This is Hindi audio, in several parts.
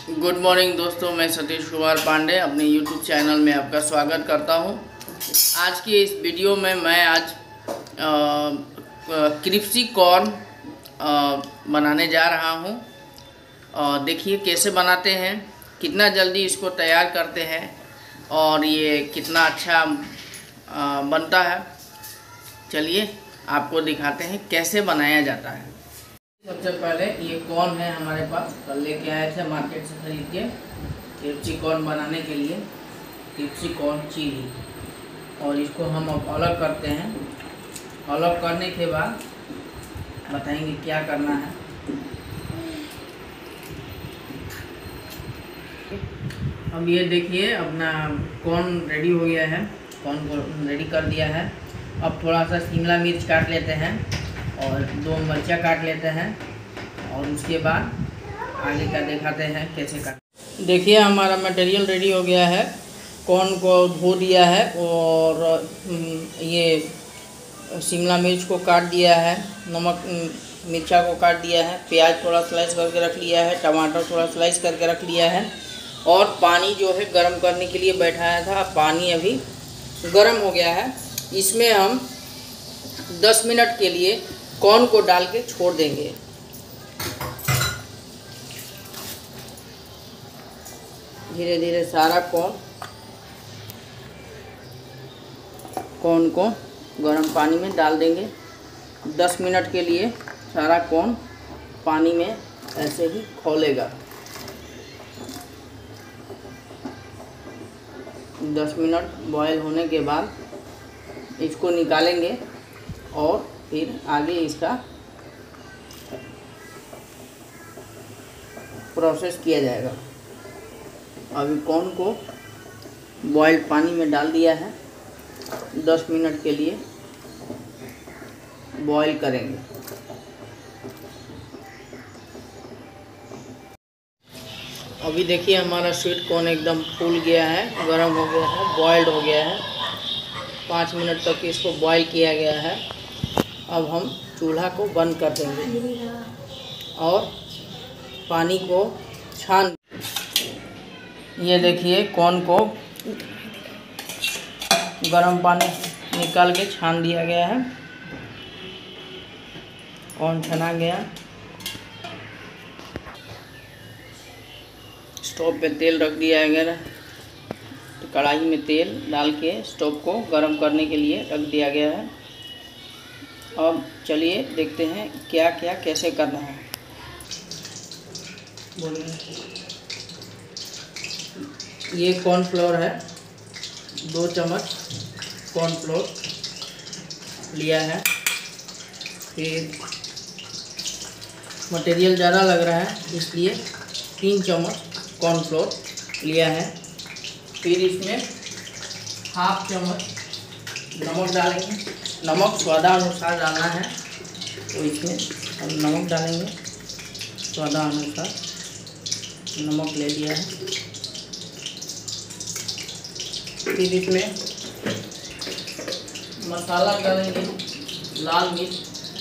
गुड मॉर्निंग दोस्तों, मैं सतीश कुमार पांडे अपने यूट्यूब चैनल में आपका स्वागत करता हूं। आज की इस वीडियो में मैं आज क्रिस्पी कॉर्न बनाने जा रहा हूं। देखिए कैसे बनाते हैं, कितना जल्दी इसको तैयार करते हैं और ये कितना अच्छा बनता है। चलिए आपको दिखाते हैं कैसे बनाया जाता है। सबसे पहले ये कॉर्न है हमारे पास, कल लेके आए थे मार्केट से खरीद के क्रिस्पी कॉर्न बनाने के लिए, क्रिस्पी कॉर्न चिली। और इसको हम अब अलग करते हैं। अलग करने के बाद बताएंगे क्या करना है। अब ये देखिए अपना कॉर्न रेडी हो गया है, कॉर्न को रेडी कर दिया है। अब थोड़ा सा शिमला मिर्च काट लेते हैं और 2 मिर्चा काट लेते हैं और उसके बाद आगे का दिखाते हैं कैसे काट। देखिए हमारा मटेरियल रेडी हो गया है। कॉर्न को धो दिया है और ये शिमला मिर्च को काट दिया है, नमक मिर्चा को काट दिया है, प्याज थोड़ा स्लाइस करके रख लिया है, टमाटर थोड़ा स्लाइस करके रख लिया है और पानी जो है गर्म करने के लिए बैठाया था। पानी अभी गर्म हो गया है। इसमें हम 10 मिनट के लिए कॉर्न को डाल के छोड़ देंगे। धीरे धीरे सारा कॉर्न को गर्म पानी में डाल देंगे। 10 मिनट के लिए सारा कॉर्न पानी में ऐसे ही खौलेगा। 10 मिनट बॉयल होने के बाद इसको निकालेंगे और फिर आगे इसका प्रोसेस किया जाएगा। अभी कॉर्न को बॉइल्ड पानी में डाल दिया है, 10 मिनट के लिए बॉईल करेंगे। अभी देखिए हमारा स्वीट कॉर्न एकदम फूल गया है, गर्म हो गया है, बॉइल्ड हो गया है। 5 मिनट तक इसको बॉईल किया गया है। अब हम चूल्हा को बंद कर देंगे और पानी को छान। ये देखिए कॉर्न को गर्म पानी निकाल के छान दिया गया है। कॉर्न छना गया। स्टोव पे तेल रख दिया गया, तो कढ़ाई में तेल डाल के स्टोव को गर्म करने के लिए रख दिया गया है। अब चलिए देखते हैं क्या क्या कैसे करना है। ये कॉर्नफ्लोर है, 2 चम्मच कॉर्नफ्लोर लिया है। फिर मटेरियल ज़्यादा लग रहा है इसलिए 3 चम्मच कॉर्नफ्लोर लिया है। फिर इसमें 1/2 चम्मच नमक डालेंगे। नमक स्वादानुसार डालना है, तो इसमें हम नमक डालेंगे स्वादानुसार। नमक ले लिया है। फिर इसमें मसाला डालेंगे, लाल मिर्च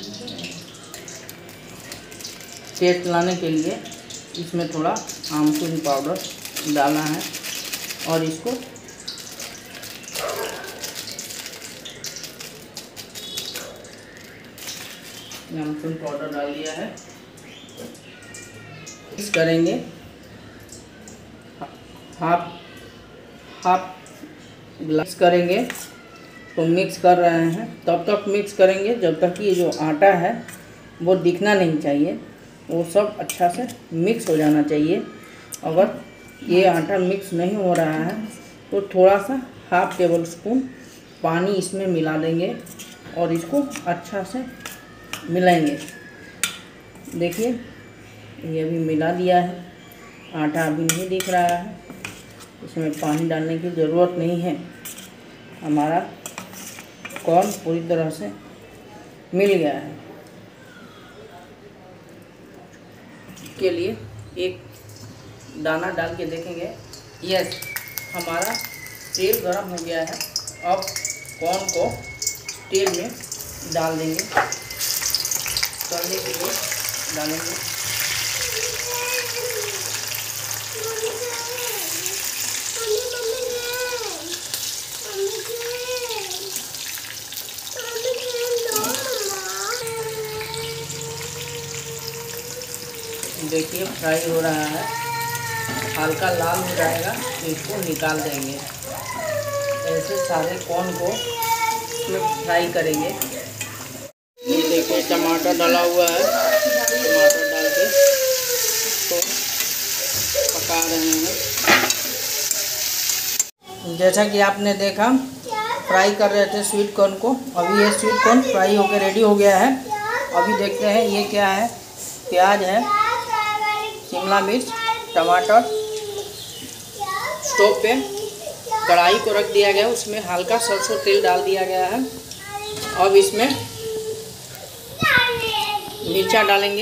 टेस्ट लाने के लिए इसमें थोड़ा आमचूर पाउडर डालना है और इसको आमचूर पाउडर डाल दिया है। मिक्स करेंगे। हाफ ग्लास करेंगे, तो मिक्स कर रहे हैं। तब तक मिक्स करेंगे जब तक ये जो आटा है वो दिखना नहीं चाहिए, वो सब अच्छा से मिक्स हो जाना चाहिए। अगर ये आटा मिक्स नहीं हो रहा है तो थोड़ा सा 1/2 टेबल स्पून पानी इसमें मिला देंगे और इसको अच्छा से मिलाएंगे। देखिए ये अभी मिला दिया है, आटा अभी नहीं दिख रहा है। इसमें पानी डालने की ज़रूरत नहीं है। हमारा कॉर्न पूरी तरह से मिल गया है। के लिए एक दाना डाल के देखेंगे। यस, हमारा तेल गरम हो गया है। अब कॉर्न को तेल में डाल देंगे, तलने के लिए डालेंगे। देखिए फ्राई हो रहा है, हल्का लाल हो जाएगा तो इसको निकाल देंगे। ऐसे सारे कॉर्न को इसमें फ्राई करेंगे। ये देखिए टमाटर डाला हुआ है, टमाटर डाल के इसको पका रहे हैं। जैसा कि आपने देखा फ्राई कर रहे थे स्वीट कॉर्न को, अभी ये स्वीट कॉर्न फ्राई होकर रेडी हो गया है। अभी देखते हैं ये क्या है। प्याज है, शिमला मिर्च, टमाटर। स्टोव पे कढ़ाई को रख दिया गया, उसमें हल्का सरसों तेल डाल दिया गया है। अब इसमें मिर्चा डालेंगे,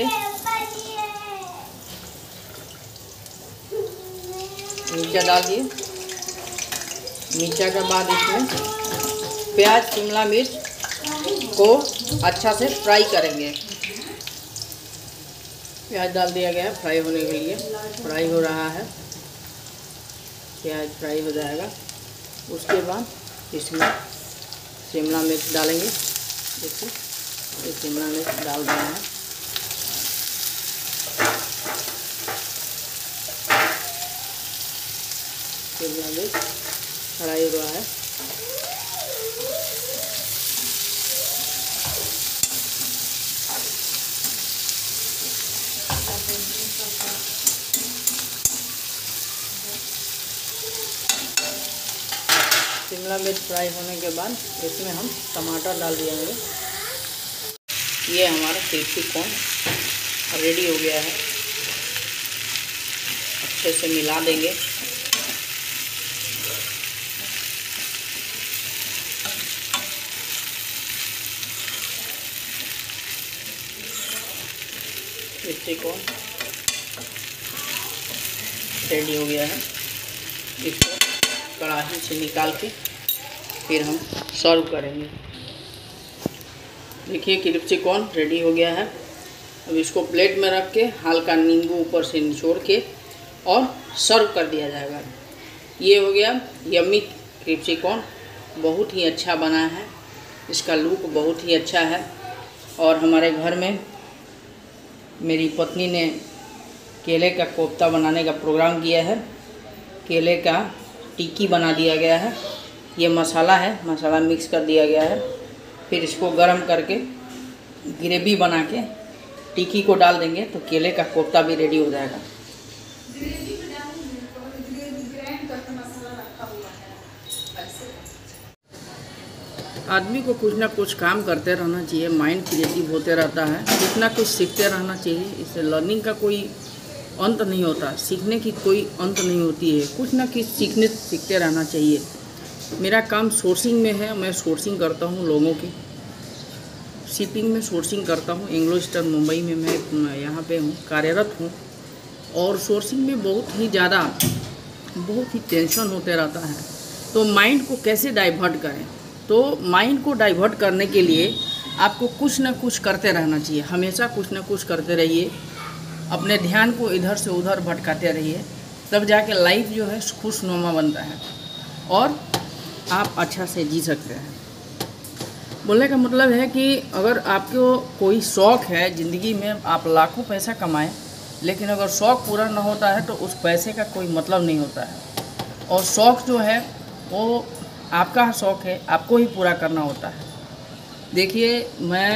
मिर्चा डाल दिए। मिर्चा के बाद इसमें प्याज शिमला मिर्च को अच्छा से फ्राई करेंगे। प्याज डाल दिया गया है फ्राई होने के लिए, फ्राई हो रहा है। प्याज फ्राई हो जाएगा, उसके बाद इसमें शिमला मिर्च डालेंगे। देखिए ये शिमला मिर्च डाल रहे हैं। शिमला मिर्च फ्राई हो रहा है। शिमला मिर्च फ्राई होने के बाद इसमें हम टमाटर डाल दिएंगे। ये हमारा क्रिस्पी कॉर्न रेडी हो गया है। अच्छे से मिला देंगे। क्रिस्पी कॉर्न रेडी हो गया है। इसको कढ़ाई से निकाल के फिर हम सर्व करेंगे। देखिए क्रिस्पी कॉर्न रेडी हो गया है। अब इसको प्लेट में रख के हल्का नींबू ऊपर से निचोड़ के और सर्व कर दिया जाएगा। ये हो गया यम्मी क्रिस्पी कॉर्न। बहुत ही अच्छा बना है, इसका लुक बहुत ही अच्छा है। और हमारे घर में मेरी पत्नी ने केले का कोफ्ता बनाने का प्रोग्राम किया है। केले का टिक्की बना दिया गया है। ये मसाला है, मसाला मिक्स कर दिया गया है। फिर इसको गरम करके ग्रेवी बना के टिक्की को डाल देंगे तो केले का कोफ्ता भी रेडी हो जाएगा। आदमी को कुछ ना कुछ काम करते रहना चाहिए, माइंड क्रिएटिव होते रहता है, कुछ ना कुछ सीखते रहना चाहिए। इससे लर्निंग का कोई अंत नहीं होता, सीखने की कोई अंत नहीं होती है। कुछ ना कुछ सीखते रहना चाहिए। मेरा काम सोर्सिंग में है, मैं सोर्सिंग करता हूँ लोगों की, शिपिंग में सोर्सिंग करता हूँ। एंग्लो ईस्टर्न मुंबई में मैं यहाँ पे हूँ, कार्यरत हूँ। और सोर्सिंग में बहुत ही टेंशन होते रहता है। तो माइंड को कैसे डाइवर्ट करें? तो माइंड को डाइवर्ट करने के लिए आपको कुछ ना कुछ करते रहना चाहिए। हमेशा कुछ ना कुछ करते रहिए, अपने ध्यान को इधर से उधर भटकाते रहिए, तब जाके लाइफ जो है खुशनुमा बनता है और आप अच्छा से जी सकते हैं। बोलने का मतलब है कि अगर आपको कोई शौक़ है ज़िंदगी में, आप लाखों पैसा कमाएं, लेकिन अगर शौक़ पूरा ना होता है तो उस पैसे का कोई मतलब नहीं होता है। और शौक़ जो है वो आपका शौक़ है, आपको ही पूरा करना होता है। देखिए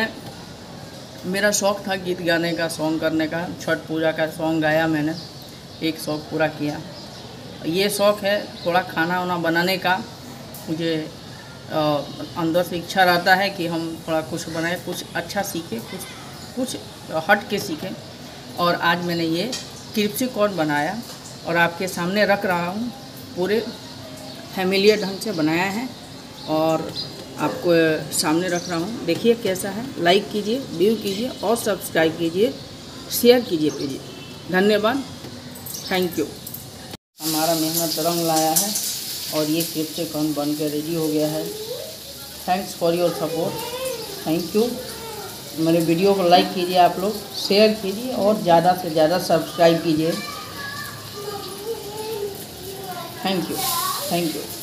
मेरा शौक़ था गीत गाने का, सॉन्ग करने का। छठ पूजा का सॉन्ग गाया मैंने, एक शौक़ पूरा किया। ये शौक़ है थोड़ा खाना वाना बनाने का। मुझे अंदर से इच्छा रहता है कि हम थोड़ा कुछ बनाएं, कुछ अच्छा सीखें, कुछ हट के सीखें। और आज मैंने ये क्रिस्पी कॉर्न बनाया और आपके सामने रख रहा हूँ। पूरे फैमिलियर ढंग से बनाया है और आपको सामने रख रहा हूँ। देखिए कैसा है। लाइक कीजिए, व्यू कीजिए और सब्सक्राइब कीजिए, शेयर कीजिए। धन्यवाद, थैंक यू। हमारा मेहनत रंग लाया है और ये क्रिस्पी कॉर्न बन के रेडी हो गया है। Thanks for your support, thank you. मेरे वीडियो को लाइक कीजिए, आप लोग शेयर कीजिए और ज़्यादा से ज़्यादा सब्सक्राइब कीजिए। Thank you.